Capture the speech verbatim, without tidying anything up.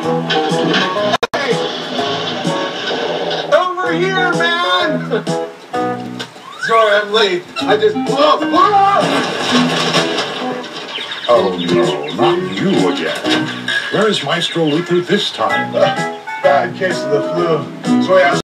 Hey! Over here, man! Sorry, I'm late. I just... Whoa! Whoa! Oh, no, not you again. Where is Maestro Luther this time? Uh, bad case of the flu. Sorry, I was